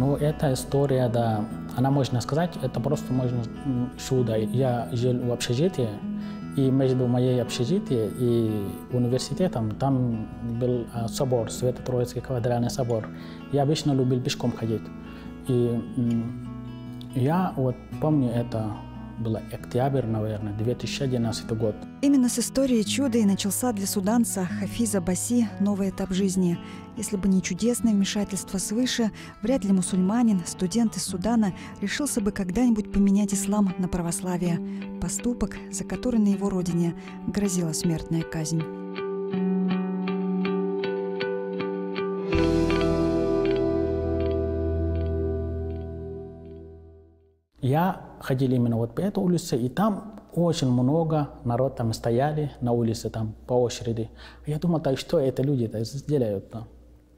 Ну, эта история, да, она, можно сказать, это просто можно чудо. Я жил в общежитии, и между моей общежитием и университетом там был собор, Свято-Троицкий кафедральный собор. Я обычно любил пешком ходить. И я вот помню, это был октябрь, наверное, 2011 год. Именно с истории чуда и начался для суданца Хафиза Баси новый этап жизни. Если бы не чудесное вмешательство свыше, вряд ли мусульманин, студент из Судана, решился бы когда-нибудь поменять ислам на православие. Поступок, за который на его родине грозила смертная казнь. Я ходил именно вот по этой улице, и там очень много народ там стояли на улице там по очереди. Я думал, так что это люди-то делают? Да?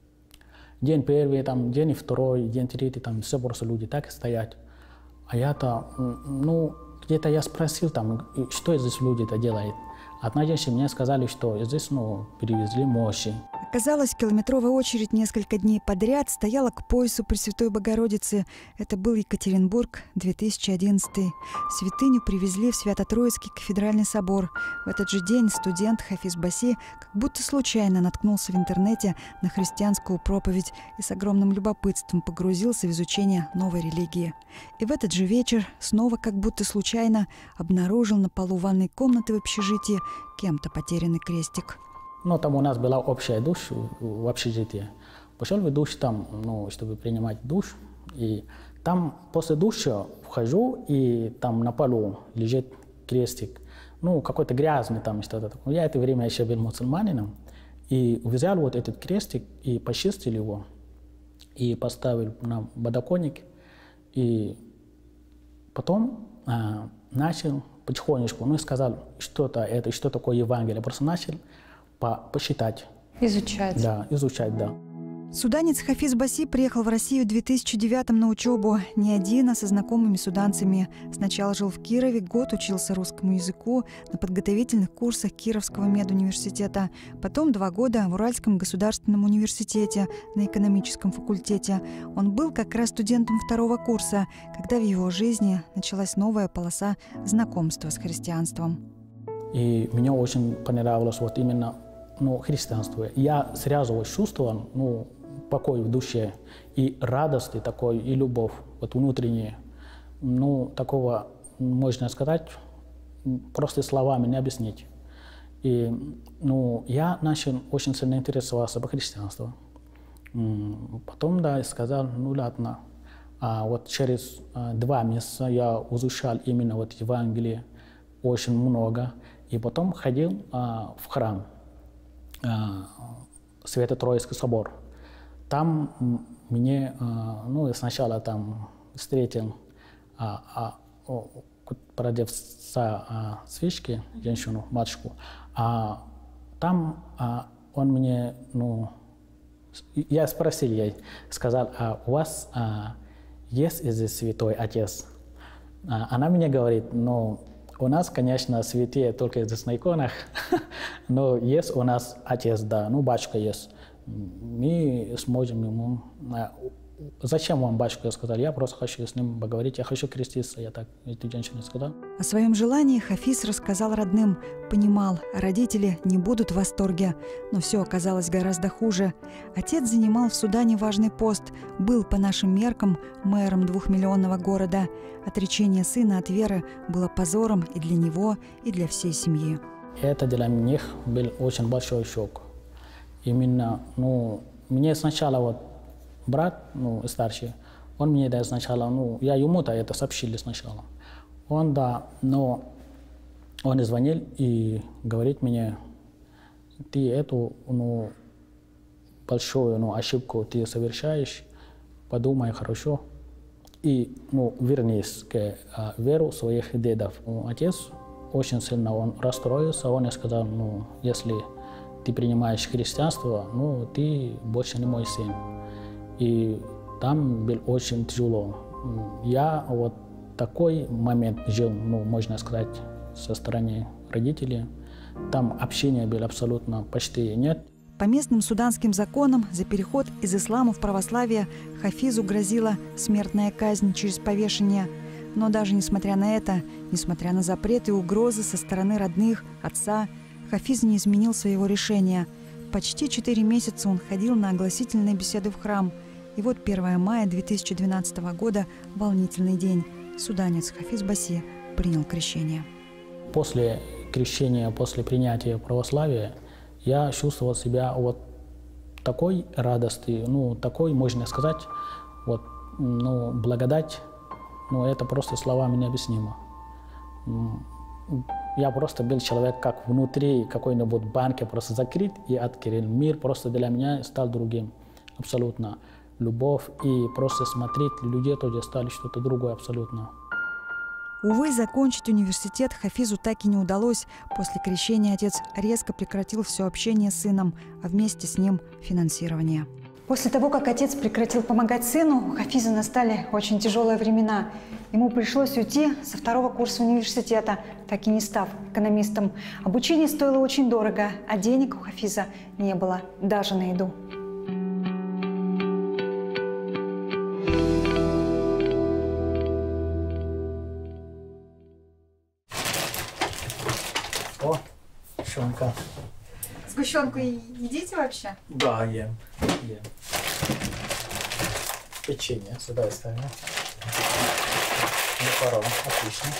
День первый, там, день второй, день третий, там все просто люди так и стоят. А я-то, ну, где-то я спросил там, что здесь люди-то делают. Одна женщина мне сказали, что здесь, ну, перевезли мощи. Оказалось, километровая очередь несколько дней подряд стояла к поясу Пресвятой Богородицы. Это был Екатеринбург, 2011. Святыню привезли в Свято-Троицкий кафедральный собор. В этот же день студент Хафиз Баси как будто случайно наткнулся в интернете на христианскую проповедь и с огромным любопытством погрузился в изучение новой религии. И в этот же вечер снова как будто случайно обнаружил на полу ванной комнаты в общежитии кем-то потерянный крестик. Ну, там у нас была общая душ в общежитии. Пошел в душ там, ну, чтобы принимать душ. И там после душа вхожу, и там на полу лежит крестик. Ну, какой-то грязный там что-то такое. Я это время еще был мусульманином. И взял вот этот крестик и почистил его. И поставил на подоконник. И потом начал потихонечку, ну, и сказал, что-то это, что такое Евангелие. Просто начал посчитать. Изучать. Да, изучать, да. Суданец Хафиз Баси приехал в Россию в 2009 на учебу. Не один, а со знакомыми суданцами. Сначала жил в Кирове, год учился русскому языку на подготовительных курсах Кировского медуниверситета. Потом 2 года в Уральском государственном университете на экономическом факультете. Он был как раз студентом 2-го курса, когда в его жизни началась новая полоса знакомства с христианством. И мне очень понравилось вот именно, ну, христианство. Я сразу вот чувствовал, ну, покой в душе и радость и такой, и любовь вот внутренняя. Ну, такого, можно сказать, просто словами не объяснить. И, ну, я начал очень сильно интересоваться по христианству. Потом, да, сказал, ну, ладно. А вот через 2 месяца я изучал именно вот Евангелие очень много. И потом ходил в храм, Свято-Троицкий собор. Там мне, ну, сначала там встретил продавца свечки, женщину, матушку. А там он мне, ну, я спросил ей, сказал, а у вас есть здесь святой отец? Она мне говорит, ну, у нас, конечно, святые только здесь на иконах, но есть у нас отец, да, ну, батюшка есть. Мы сможем ему... Зачем вам батюшка? Я сказал, я просто хочу с ним поговорить, я хочу креститься, я так этой женщине сказал. О своем желании Хафиз рассказал родным. Понимал, родители не будут в восторге, но все оказалось гораздо хуже. Отец занимал в Судане важный пост, был по нашим меркам мэром 2-миллионного города. Отречение сына от веры было позором и для него, и для всей семьи. Это для них был очень большой шок. Именно, ну, мне сначала вот брат, ну, старший, он мне, да, сначала, ну, я ему-то это сообщили сначала. Он, да, но он звонил и говорит мне, ты эту, ну, большую, ну, ошибку ты совершаешь, подумай хорошо и, ну, вернись к веру своих дедов. Отец очень сильно он расстроился, он сказал, ну, если ты принимаешь христианство, ну, ты больше не мой сын. И там был очень тяжело. Я вот такой момент жил, ну, можно сказать, со стороны родителей. Там общения было абсолютно почти нет. По местным суданским законам за переход из ислама в православие Хафизу грозила смертная казнь через повешение. Но даже несмотря на это, несмотря на запреты и угрозы со стороны родных, отца, Хафиз не изменил своего решения. Почти 4 месяца он ходил на огласительные беседы в храм. И вот 1 мая 2012 года, волнительный день, суданец Хафиз Баси принял крещение. После крещения, после принятия православия, я чувствовал себя вот такой радости, такой, можно сказать, благодать, это просто словами необъяснимо. Я просто был человек, как внутри какой-нибудь банки, просто закрыт и открыл. Мир просто для меня стал другим, абсолютно. Любовь и просто смотреть, люди тоже стали что-то другое абсолютно. Увы, закончить университет Хафизу так и не удалось. После крещения отец резко прекратил все общение с сыном, а вместе с ним финансирование. После того, как отец прекратил помогать сыну, у Хафиза настали очень тяжелые времена. Ему пришлось уйти со 2-го курса университета, так и не став экономистом. Обучение стоило очень дорого, а денег у Хафиза не было даже на еду. О, сгущенка. Сгущенку едите вообще? Да, ем. Печенье сюда ставим. Макарон, отлично.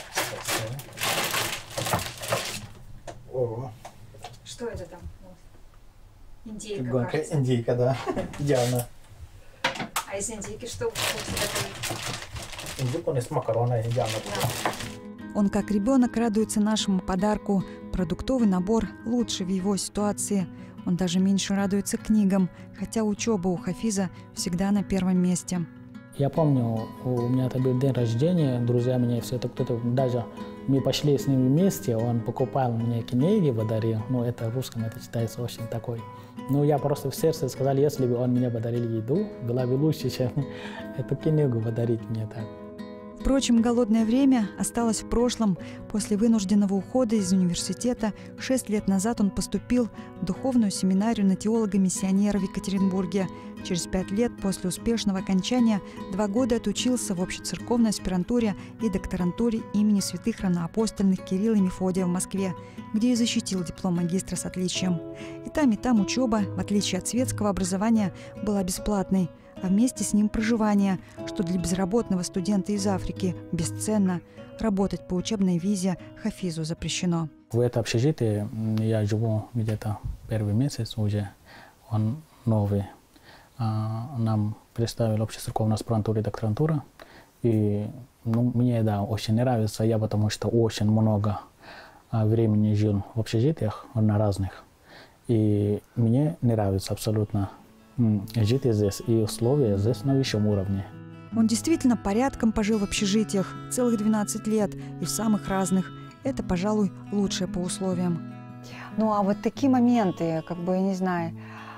О. Что это там? Индейка, кажется. Индейка, да. Идеально. А из индейки что будете готовить? Индейку с макароном идеально. Он, как ребенок, радуется нашему подарку. Продуктовый набор лучше в его ситуации. Он даже меньше радуется книгам, хотя учеба у Хафиза всегда на первом месте. Я помню, у меня это был день рождения, друзья меня все это кто-то, даже мы пошли с ним вместе, он покупал мне книги, подарил, это в русском это читается очень такой. Я просто в сердце сказал, если бы он мне подарил еду, было бы лучше, чем эту книгу подарить мне так. Впрочем, голодное время осталось в прошлом. После вынужденного ухода из университета 6 лет назад он поступил в духовную семинарию на теолога-миссионера в Екатеринбурге. Через 5 лет после успешного окончания 2 года отучился в общецерковной аспирантуре и докторантуре имени святых равноапостольных Кирилла и Мефодия в Москве, где и защитил диплом магистра с отличием. И там учеба, в отличие от светского образования, была бесплатной, а вместе с ним проживание, что для безработного студента из Африки бесценно. Работать по учебной визе Хафизу запрещено. В это общежитие я живу где-то 1 месяц уже, он новый. Нам представили общецерковную аспирантуру и докторантуру. И мне очень нравится, потому что очень много времени жил в общежитиях на разных. И мне нравится абсолютно жить здесь, и условия здесь на высшем уровне. Он действительно порядком пожил в общежитиях целых 12 лет и в самых разных. Это, пожалуй, лучшее по условиям. А вот такие моменты, я не знаю,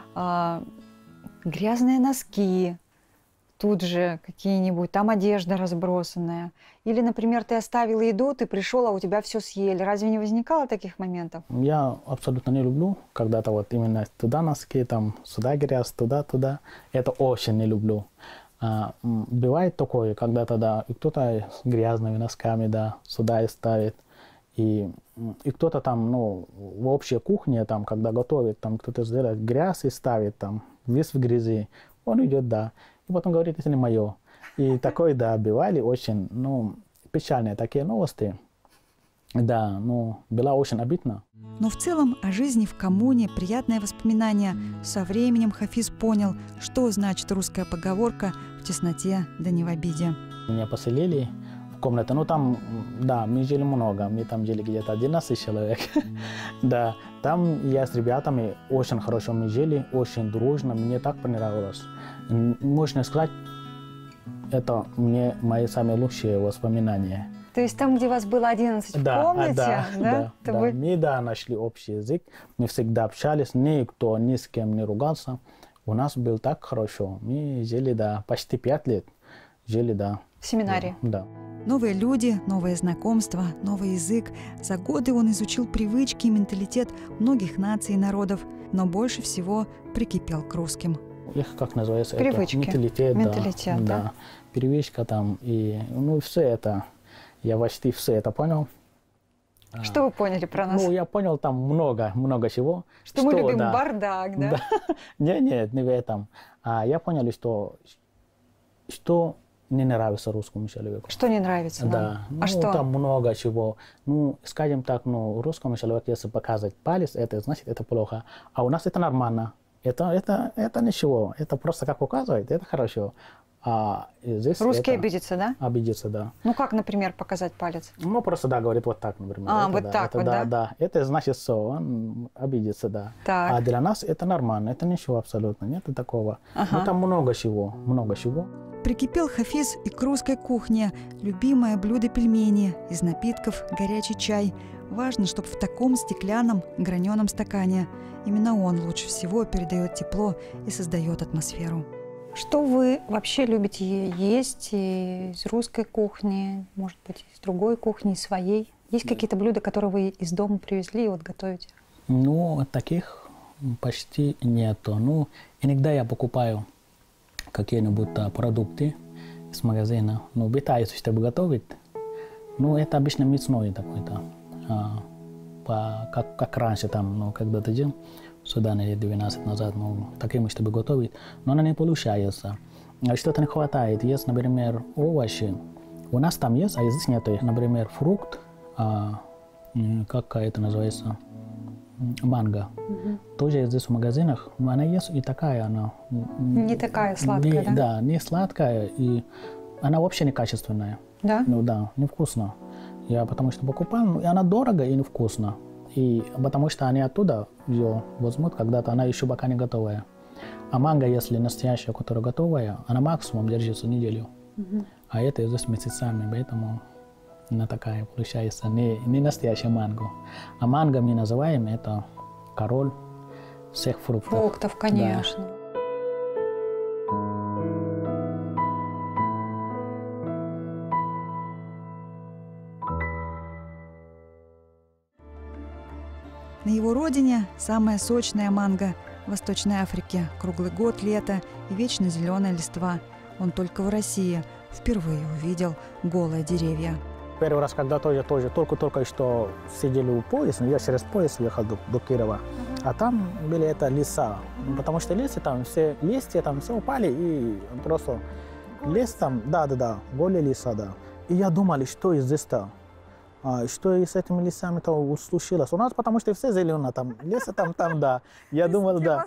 грязные носки, тут же какие-нибудь, там одежда разбросанная. Или, например, ты оставил еду, ты пришел, а у тебя все съели. Разве не возникало таких моментов? Я абсолютно не люблю, когда-то именно туда носки, сюда грязь, туда. Это очень не люблю. Бывает такое, когда-то, и кто-то с грязными носками, сюда и ставит. И кто-то в общей кухне, когда готовит, кто-то сделает грязь и ставит, весь в грязи. Он идет, и потом говорит, это не мое. И такое, бывали очень, печальные такие новости. Было очень обидно. Но в целом о жизни в коммуне приятное воспоминание. Со временем Хафиз понял, что значит русская поговорка «в тесноте, да не в обиде». Меня поселили в комнату, мы жили много, мы там жили где-то 11 человек. Там я с ребятами очень хорошо мы жили, очень дружно, мне так понравилось. Можно сказать, это мои самые лучшие воспоминания. То есть там, где вас было 11 в комнате, Мы нашли общий язык, мы всегда общались, никто ни с кем не ругался. У нас было так хорошо, мы жили, почти 5 лет жили, В семинарии? Да. Новые люди, новые знакомства, новый язык. За годы он изучил привычки и менталитет многих наций и народов, но больше всего прикипел к русским. Их, как называется, Привычки. это менталитет, Менталитет, да. да. Привычка там, и, ну, все это, я почти все это понял. Что вы поняли про нас? Ну, я понял там много чего. Что мы любим да. бардак, да? Нет, не в этом. Я понял, что не нравится русскому человеку. Что не нравится нам? Да, А что? там много чего. Ну, скажем так, ну, русскому человеку, если показывать палец, это значит, это плохо. А у нас это нормально. Это ничего. Это просто как указывает, это хорошо. А здесь Русские обидятся, да? Обидятся, да. Ну, как, например, показать палец? Ну, просто, да, говорит вот так, например. Вот да, так вот, да? Да. Это значит, что он обидится, да. Так. А для нас это нормально, это ничего абсолютно, нет такого. Ага. Ну, там много чего. Прикипел Хафиз и к русской кухне. Любимое блюдо пельмени, из напитков горячий чай. Важно, чтобы в таком стеклянном граненом стакане. Именно он лучше всего передает тепло и создает атмосферу. Что вы вообще любите есть из русской кухни, может быть, из другой кухни, из своей? Есть какие-то блюда, которые вы из дома привезли и вот готовите? Ну, таких почти нету. Ну, иногда я покупаю какие-нибудь продукты из магазина. Ну, пытаюсь, чтобы готовить. Ну, это обычно мясной такой-то. Как раньше, там, ну, когда-то жил в Судане лет 12 назад, ну, таким, чтобы готовить. Но оно не получается. Что-то не хватает. Есть, например, овощи. У нас там есть, а здесь нет. Например, фрукт, как это называется, манго. Тоже здесь в магазинах. Она есть и такая она. Не такая сладкая, да? Да, не сладкая. И она вообще не качественная. Да? Ну да, невкусно. Я потому что покупал, и она дорого и невкусно. И потому что они оттуда ее возьмут, когда-то она еще пока не готовая. А манго, если настоящая, которая готовая, она максимум держится неделю. А это здесь месяцами, поэтому она такая получается не настоящая манго. А манго мы называем это король всех фруктов. Фруктов, конечно. Да. На его родине самая сочная манго. В Восточной Африке круглый год, лето и вечно зеленая листва. Он только в России впервые увидел голые деревья. Первый раз, когда только что сидели у пояса, я через пояс ехал до Кирова, а там были это леса, потому что листья там все упали, и просто лес там, да, голые леса, да. И я думал, что здесь-то? Что и с этими лесами-то случилось? У нас потому что все зелено, там леса там, да. Я думал, да.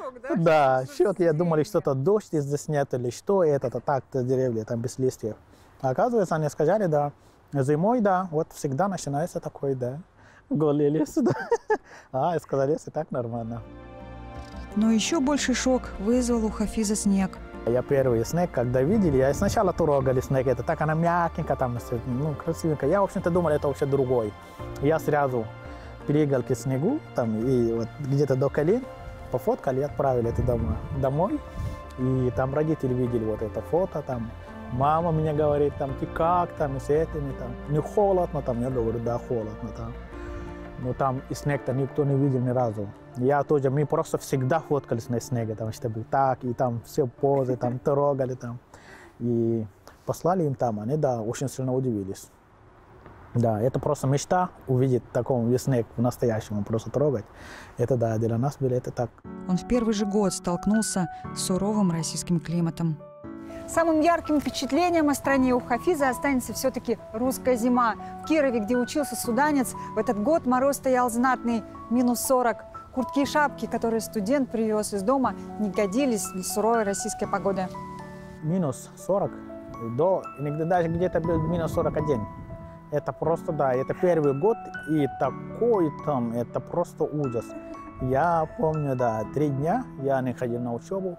Да, я думал, что-то дождь здесь нет, или что это, так-то деревья там без листьев. А оказывается, они сказали, да, зимой, да, вот всегда начинается такой, да, голый лес, да. И сказали, и так нормально. Но еще больше шок вызвал у Хафиза снег. Я первый снег, когда видели, я сначала трогали снег, это так она мягенько там, ну, красивенько. Я, в общем-то, думал, это вообще другой. Я сразу прыгал к снегу, там, и вот где-то до колен, пофоткали и отправили это домой. И там родители видели вот это фото, там, мама мне говорит, там, ты как там, и с этими, там, не холодно, там, я говорю, да, холодно, там. Но там и снег-то никто не видел ни разу. Мы просто всегда фоткались на снеге, там, чтобы так, и там все позы, там, трогали, там. И послали им там, они, да, очень сильно удивились. Да, это просто мечта увидеть такой снег в настоящем, просто трогать. Это, да, для нас было это так. Он в первый же год столкнулся с суровым российским климатом. Самым ярким впечатлением о стране у Хафиза останется все-таки русская зима. В Кирове, где учился суданец, в этот год мороз стоял знатный -40. Куртки и шапки, которые студент привез из дома, не годились для суровой российской погоды. -40, иногда даже где-то был -41. Это просто, да, это первый год, и такой там, это просто ужас. Я помню, да, 3 дня я не ходил на учебу.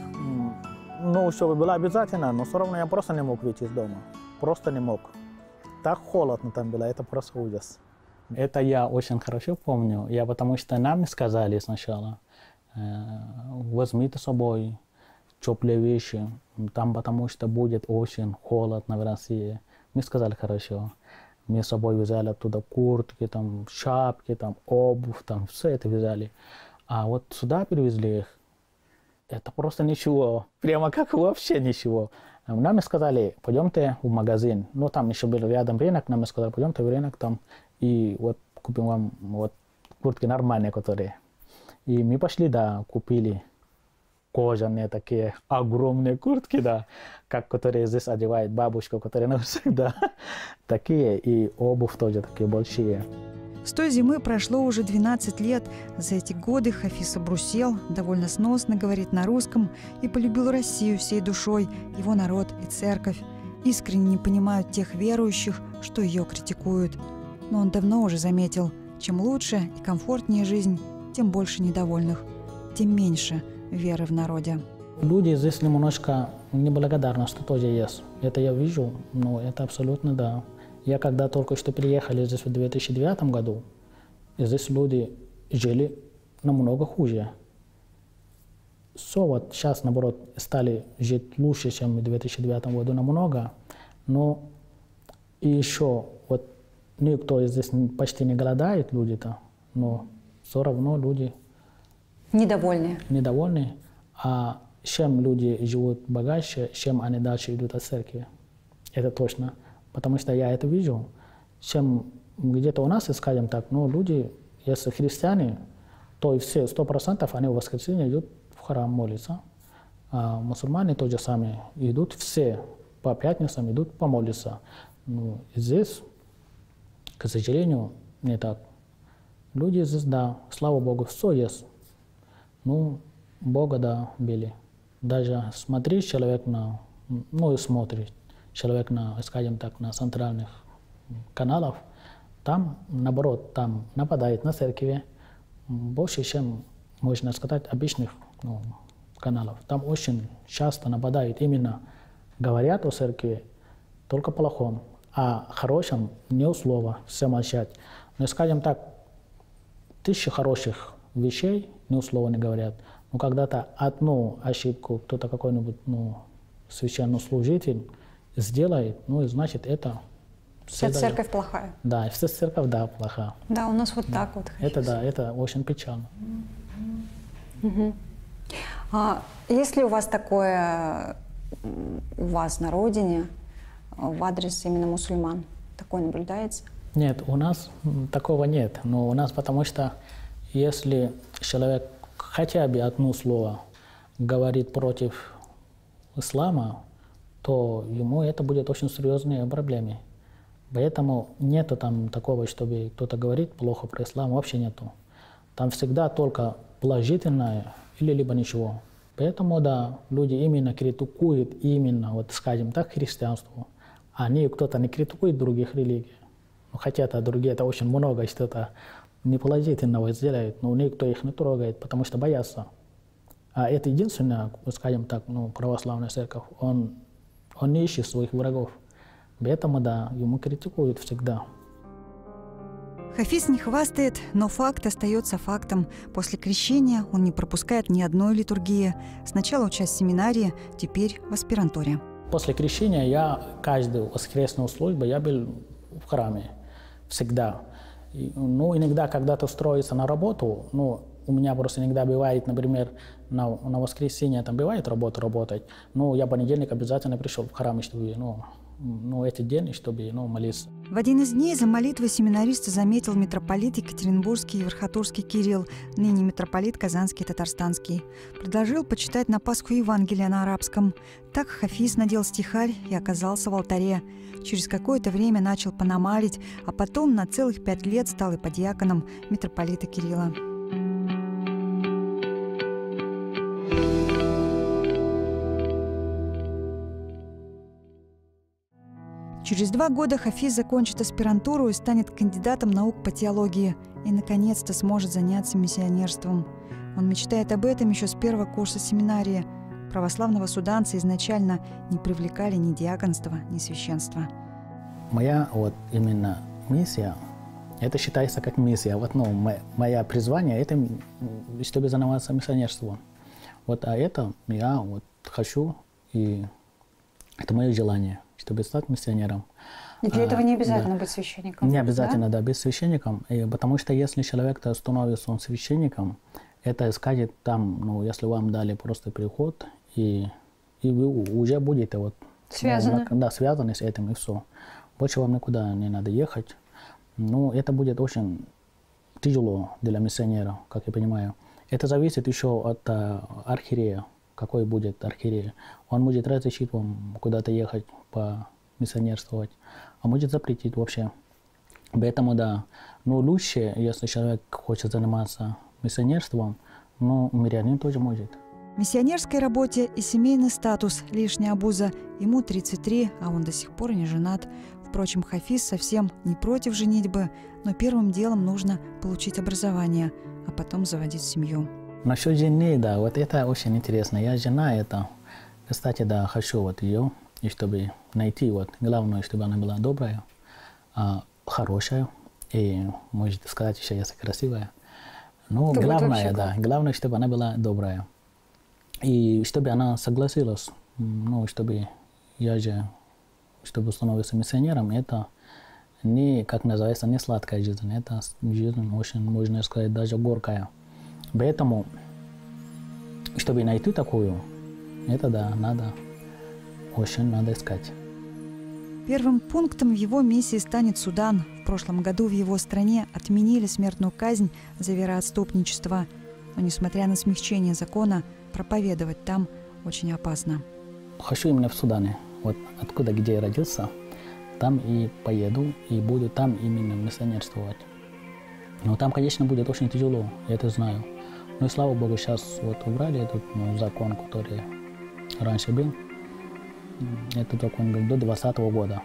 Ну, учеба была обязательно, но все равно я просто не мог выйти из дома. Просто не мог. Так холодно там было, это просто ужас. Это я очень хорошо помню, потому что нам сказали сначала, возьмите с собой теплые вещи, там потому что будет очень холодно в России. Мы сказали, хорошо. Мы с собой взяли оттуда куртки, там, шапки, там, обувь, там, все это взяли. А вот сюда перевезли их. Это просто ничего. Прямо как вообще ничего. Нам сказали, пойдемте в магазин. Ну, там еще был рядом рынок. Нам сказали, пойдемте в рынок там и вот купим вам вот куртки нормальные, которые. И мы пошли, да, купили кожаные такие огромные куртки, да, как которые здесь одевает бабушка, которые навсегда такие, и обувь тоже такие большие. С той зимы прошло уже 12 лет. За эти годы Хафиз обрусел, довольно сносно говорит на русском и полюбил Россию всей душой, его народ и церковь. Искренне не понимают тех верующих, что ее критикуют. Но он давно уже заметил, чем лучше и комфортнее жизнь, тем больше недовольных, тем меньше веры в народе. Люди здесь немножко неблагодарны, что тоже есть. Это я вижу, но это абсолютно да. Я когда только что приехали здесь в 2009 году, и здесь люди жили намного хуже. Все вот сейчас, наоборот, стали жить лучше, чем в 2009 году намного, но и еще вот никто здесь почти не голодает, люди-то, но все равно люди недовольны. А чем люди живут богаче, чем они дальше идут от церкви. Это точно. Потому что я это вижу. Чем где-то у нас, скажем так, ну, люди, если христиане, то и все 100% они в воскресенье идут в храм молиться. А мусульмане тоже сами идут, все по пятницам идут помолиться. Ну, здесь, к сожалению, не так. Люди здесь, да, слава Богу, все есть. Ну, Бога, да, били. Даже смотрит человек на, ну и смотрит человек на, скажем так, на центральных каналах, там, наоборот, там нападает на церкви больше, чем, можно сказать, обычных каналов. Там очень часто нападают, именно говорят о церкви только плохом, а хорошем не условно, все молчать. Но, скажем так, 1000 хороших вещей не условно говорят. Но когда-то одну ошибку кто-то какой-нибудь священнослужитель сделает, ну и значит это... Вся церковь плохая. Да, вся церковь, да, плохая. Да, у нас вот так вот. Это да, это очень печально. А есть ли у вас такое, у вас на родине, в адрес именно мусульман? Такое наблюдается? Нет, у нас такого нет. Но у нас потому что если человек хотя бы одно слово говорит против ислама, то ему это будет очень серьезные проблемы. Поэтому нету там такого, чтобы кто-то говорит плохо про ислам, вообще нету. Там всегда только положительное или либо ничего. Поэтому, да, люди именно критикуют, именно, вот скажем так, христианство. Они, кто-то не критикует других религий. Хотя другие это очень много что-то неположительного сделают, но никто их не трогает, потому что боятся. А это единственное, скажем так, православная церковь, он не ищет своих врагов. Поэтому, да, ему критикуют всегда. Хафиз не хвастает, но факт остается фактом. После крещения он не пропускает ни одной литургии. Сначала учась в семинарии, теперь в аспирантуре. После крещения я каждую воскресную службу я был в храме. Всегда. Иногда, когда ты устроишься на работу, у меня просто иногда бывает, например, на воскресенье там бывает работать, я в понедельник обязательно пришел в храм, чтобы, эти дни, чтобы, молиться. В один из дней за молитвой семинариста заметил митрополит Екатеринбургский и Верхотурский Кирилл, ныне митрополит Казанский и Татарстанский. Предложил почитать на Пасху Евангелие на арабском. Так Хафиз надел стихарь и оказался в алтаре. Через какое-то время начал пономарить, а потом на целых 5 лет стал иподиаконом митрополита Кирилла. Через 2 года Хафиз закончит аспирантуру и станет кандидатом наук по теологии и, наконец-то, сможет заняться миссионерством. Он мечтает об этом еще с первого курса семинарии. Православного суданца изначально не привлекали ни диаконства, ни священства. Моя именно миссия, это считается как миссия. Мое призвание – это чтобы заниматься миссионерством. А это я хочу, и это мое желание, чтобы стать миссионером. И для этого не обязательно быть священником. Не обязательно, да, быть священником. Потому что если человек становится он священником, это скажет там, ну, если вам дали просто приход, и вы уже будете вот... Связаны. Да, связаны с этим, и все. Больше вам никуда не надо ехать. Ну, это будет очень тяжело для миссионера, как я понимаю. Это зависит еще от архиерея, какой будет архиерей. Он может разрешить вам куда-то ехать, помиссионерствовать, а может запретить вообще. Поэтому, да, ну, лучше, если человек хочет заниматься миссионерством, но мирянин тоже может. Миссионерской работе и семейный статус – лишняя обуза. Ему 33, а он до сих пор не женат. Впрочем, Хафиз совсем не против женитьбы, но первым делом нужно получить образование, а потом заводить семью. Насчет жены, да, вот это очень интересно. Я жена это, кстати, да, хочу вот ее, и чтобы найти, вот, главное, чтобы она была добрая, хорошая, и, может сказать, еще если красивая. Ну, главное, да, главное, чтобы она была добрая. И чтобы она согласилась, ну, чтобы становиться миссионером, это не, как называется, не сладкая жизнь, это жизнь очень, можно сказать, даже горькая. Поэтому, чтобы найти такую, это да, очень надо искать. Первым пунктом в его миссии станет Судан. В прошлом году в его стране отменили смертную казнь за вероотступничество. Но, несмотря на смягчение закона, проповедовать там очень опасно. Хочу именно в Судане. Вот откуда, где я родился, там и поеду, и буду там именно миссионерствовать. Но там, конечно, будет очень тяжело, я это знаю. Но и слава Богу, сейчас вот убрали этот закон, который раньше был. Этот закон был до 2020 года.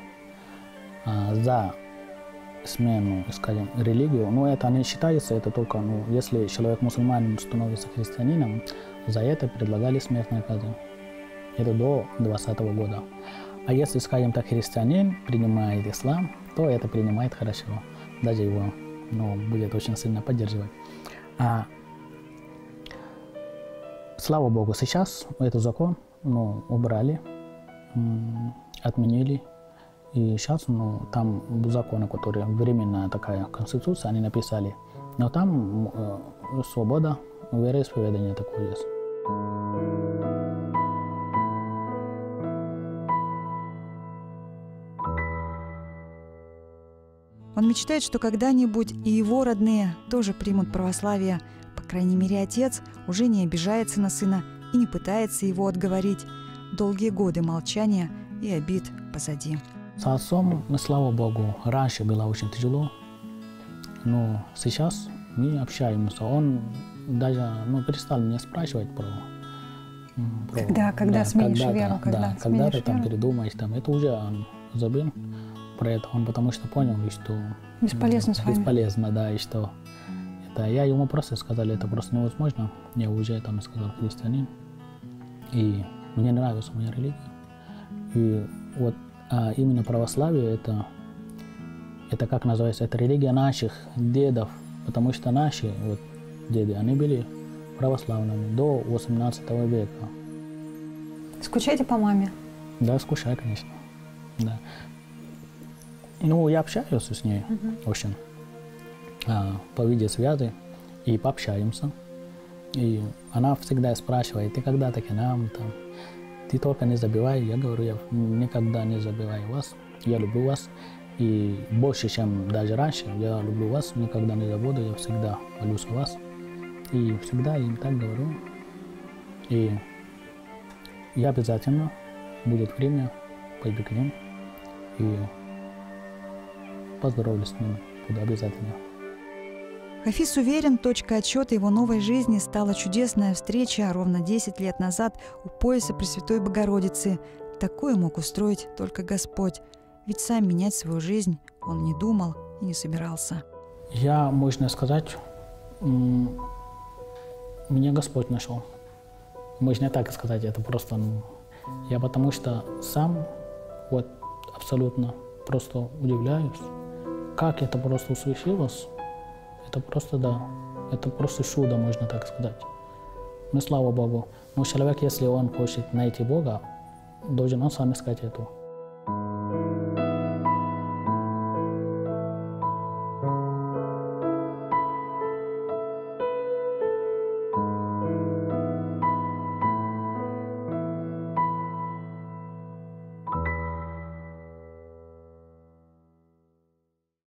За смену, скажем, религию, но это не считается, это только, ну, если человек мусульманин становится христианином, за это предлагали смертную казнь. Это до 2020 года. А если, скажем так, христианин принимает ислам, то это принимает хорошо. Даже его, ну, будет очень сильно поддерживать. Слава Богу, сейчас этот закон, ну, убрали, отменили. И сейчас, ну, там законы, которые временная такая конституция, они написали. Но там свобода вероисповедания такое есть. Он мечтает, что когда-нибудь и его родные тоже примут православие. По крайней мере, отец уже не обижается на сына и не пытается его отговорить. Долгие годы молчания и обид позади. С отцом, слава Богу, раньше было очень тяжело, но сейчас мы общаемся. Он даже, ну, перестал меня спрашивать про когда сменишь веру, когда ты там передумаешь, там, это уже он забыл про это, он потому что понял, что бесполезно с вами. Бесполезно, да, и что это я ему просто сказал, это просто невозможно. Я уже там сказал христианин, и мне нравится моя религия, и вот именно православие это как называется, это религия наших дедов, потому что наши вот деды, они были православными до 18 века. Скучаете по маме? Да, скучаю, конечно. Да. Ну, я общаюсь с ней очень по видеосвязи и пообщаемся. И она всегда спрашивает, ты когда-то к нам там? Ты только не забивай. Я говорю, я никогда не забиваю вас. Я люблю вас. И больше, чем даже раньше, я люблю вас, никогда не забуду, я всегда молюсь о вас. И всегда им так говорю. И я обязательно, будет время, пойду к ним и поздоровлюсь с ними. Буду обязательно. Хафиз уверен, точкой отсчета его новой жизни стала чудесная встреча ровно 10 лет назад у пояса Пресвятой Богородицы. Такое мог устроить только Господь. Ведь сам менять свою жизнь он не думал и не собирался. Я, можно сказать, меня Господь нашел. Можно так сказать, это просто, я потому что сам вот абсолютно просто удивляюсь, как это просто случилось. Это просто, да, это просто чудо, можно так сказать. Но слава Богу. Но человек, если он хочет найти Бога, должен он сам искать это.